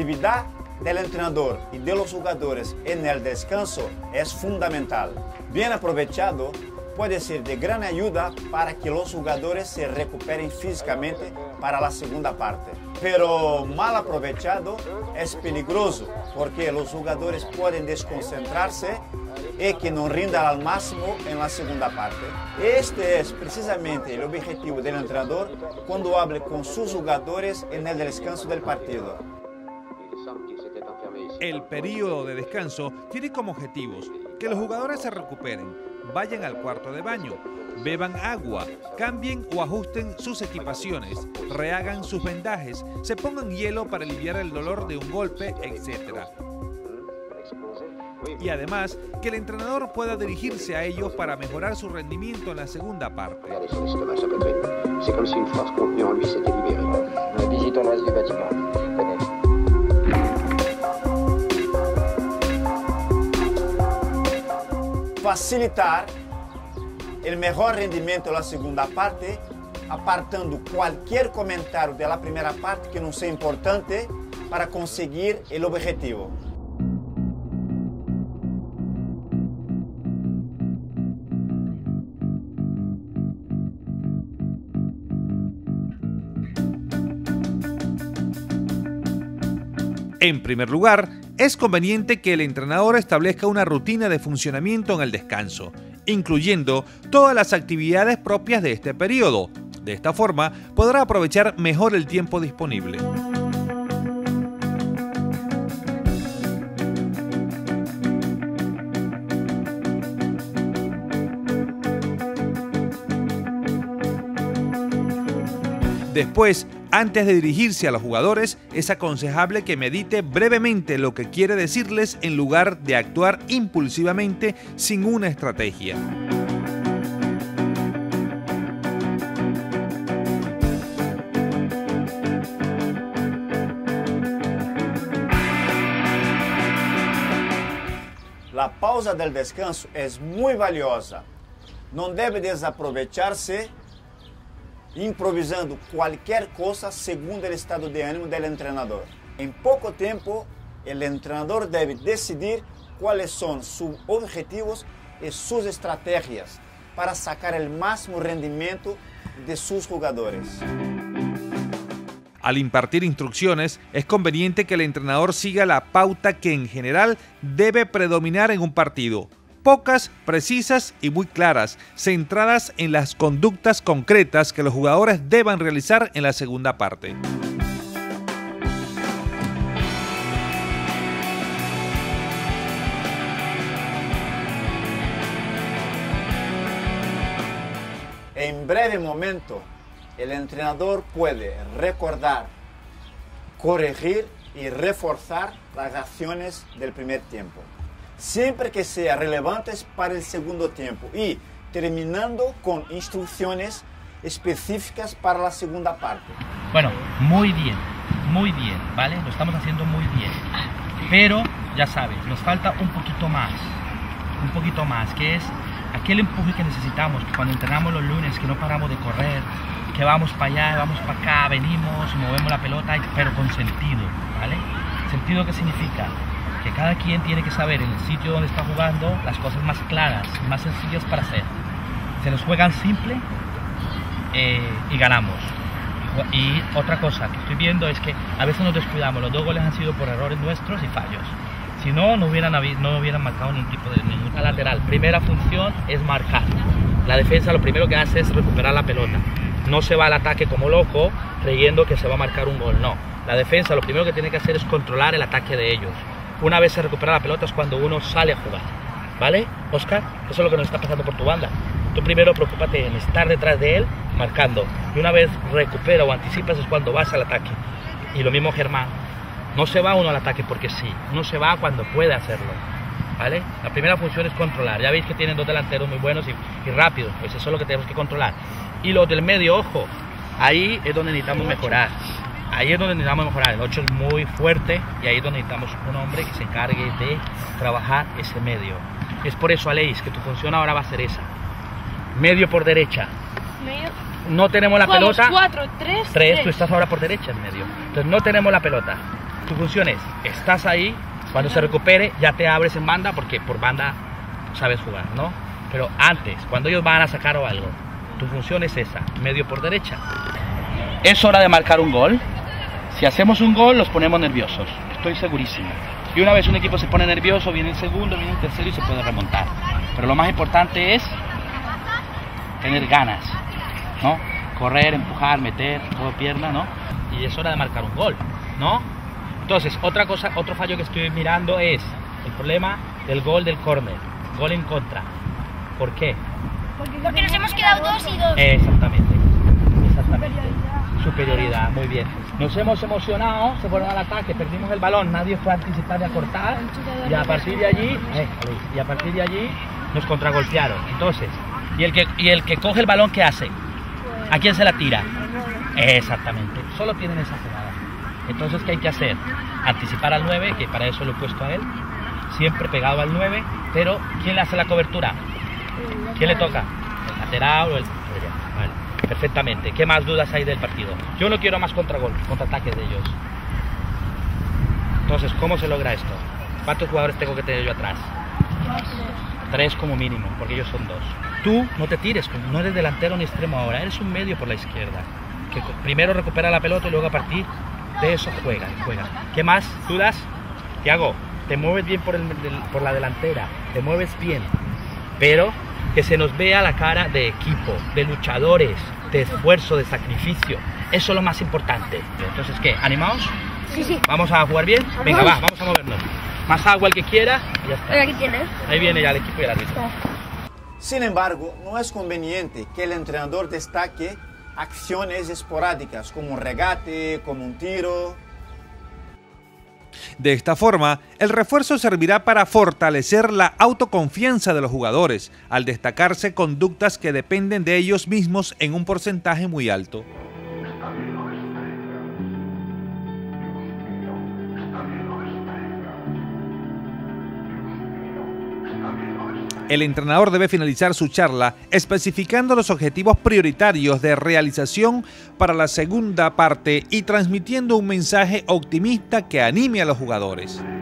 actividad del entrenador y de los jugadores en el descanso es fundamental. Bien aprovechado, puede ser de gran ayuda para que los jugadores se recuperen físicamente para la segunda parte. Pero mal aprovechado es peligroso porque los jugadores pueden desconcentrarse y que no rindan al máximo en la segunda parte. Este es precisamente el objetivo del entrenador cuando hable con sus jugadores en el descanso del partido. El periodo de descanso tiene como objetivos que los jugadores se recuperen, vayan al cuarto de baño, beban agua, cambien o ajusten sus equipaciones, rehagan sus vendajes, se pongan hielo para aliviar el dolor de un golpe, etc. Y además, que el entrenador pueda dirigirse a ellos para mejorar su rendimiento en la segunda parte. Facilitar el mejor rendimiento de la segunda parte, apartando cualquier comentario de la primera parte que no sea importante para conseguir el objetivo. En primer lugar, es conveniente que el entrenador establezca una rutina de funcionamiento en el descanso, incluyendo todas las actividades propias de este periodo. De esta forma, podrá aprovechar mejor el tiempo disponible. Después, antes de dirigirse a los jugadores, es aconsejable que medite brevemente lo que quiere decirles en lugar de actuar impulsivamente sin una estrategia. La pausa del descanso es muy valiosa. No debe desaprovecharse improvisando cualquier cosa según el estado de ánimo del entrenador. En poco tiempo, el entrenador debe decidir cuáles son sus objetivos y sus estrategias para sacar el máximo rendimiento de sus jugadores. Al impartir instrucciones, es conveniente que el entrenador siga la pauta que en general debe predominar en un partido. Pocas, precisas y muy claras, centradas en las conductas concretas que los jugadores deban realizar en la segunda parte. En breve momento, el entrenador puede recordar, corregir y reforzar las acciones del primer tiempo, siempre que sean relevantes para el segundo tiempo y terminando con instrucciones específicas para la segunda parte. Bueno, muy bien, ¿vale? Lo estamos haciendo muy bien, pero ya sabes, nos falta un poquito más, que es aquel empuje que necesitamos, que cuando entrenamos los lunes, que no paramos de correr, que vamos para allá, vamos para acá, venimos, movemos la pelota, pero con sentido, ¿vale? ¿Sentido qué significa? Que cada quien tiene que saber en el sitio donde está jugando las cosas más claras, más sencillas para hacer. Se nos juegan simple y ganamos. Y otra cosa que estoy viendo es que a veces nos descuidamos, los 2 goles han sido por errores nuestros y fallos. Si no, no hubieran marcado ningún tipo de ninguna lateral. Primera función es marcar. La defensa lo primero que hace es recuperar la pelota. No se va al ataque como loco creyendo que se va a marcar un gol, no. La defensa lo primero que tiene que hacer es controlar el ataque de ellos. Una vez se recupera la pelota es cuando uno sale a jugar, ¿vale, Oscar? Eso es lo que nos está pasando por tu banda. Tú primero preocúpate en estar detrás de él, marcando. Y una vez recupera o anticipas es cuando vas al ataque. Y lo mismo Germán. No se va uno al ataque porque sí. Uno se va cuando puede hacerlo, ¿vale? La primera función es controlar. Ya veis que tienen 2 delanteros muy buenos y rápidos. Pues eso es lo que tenemos que controlar. Y los del medio, ojo, ahí es donde necesitamos mejorar. Ahí es donde necesitamos mejorar. El 8 es muy fuerte y ahí es donde necesitamos un hombre que se encargue de trabajar ese medio. Es por eso, Aleix, que tu función ahora va a ser esa. Medio por derecha. Medio. No tenemos la pelota. 4, 3. Tú estás ahora por derecha en medio. Entonces no tenemos la pelota. tu función es, estás ahí, cuando se recupere ya te abres en banda, porque por banda sabes jugar, ¿no? Pero antes, cuando ellos van a sacar o algo, tu función es esa, medio por derecha. Es hora de marcar un gol. Si hacemos un gol, los ponemos nerviosos, estoy segurísimo. Y una vez un equipo se pone nervioso, viene el segundo, viene el tercero y se puede remontar. Pero lo más importante es tener ganas, ¿no? Correr, empujar, meter, todo pierna, ¿no? Y es hora de marcar un gol, ¿no? Entonces, otra cosa, otro fallo que estoy mirando es el problema del gol del córner, gol en contra. ¿Por qué? Porque nos hemos quedado 2 y 2. Exactamente. Superioridad, muy bien. Nos hemos emocionado, se fueron al ataque, perdimos el balón, nadie fue a anticipar ni a cortar, y a partir de allí, nos contragolpearon. Entonces, y el que coge el balón, ¿qué hace? ¿A quién se la tira? Exactamente, solo tienen esa jugada. Entonces, ¿qué hay que hacer? Anticipar al 9, que para eso lo he puesto a él, siempre pegado al 9, pero ¿quién le hace la cobertura? ¿Quién le toca? ¿El lateral o el...? Vale, perfectamente. ¿Qué más dudas hay del partido? Yo no quiero más contraataques de ellos. Entonces, ¿cómo se logra esto? ¿Cuántos jugadores tengo que tener yo atrás? 3 como mínimo, porque ellos son 2. Tú no te tires, no eres delantero ni extremo ahora, eres un medio por la izquierda, que primero recupera la pelota y luego a partir de eso juega. ¿Qué más dudas? ¿Qué hago? Te mueves bien por la delantera, te mueves bien, pero que se nos vea la cara de equipo, de luchadores, de esfuerzo, de sacrificio. Eso es lo más importante. Entonces, ¿qué? ¿Animados? Sí. ¿Vamos a jugar bien? Venga, vamos a movernos. Más agua el que quiera y ya está. Aquí tienes. Ahí viene ya el equipo y el árbitro. Sin embargo, no es conveniente que el entrenador destaque acciones esporádicas como un regate, como un tiro. De esta forma, el refuerzo servirá para fortalecer la autoconfianza de los jugadores, al destacarse conductas que dependen de ellos mismos en un porcentaje muy alto. El entrenador debe finalizar su charla especificando los objetivos prioritarios de realización para la segunda parte y transmitiendo un mensaje optimista que anime a los jugadores.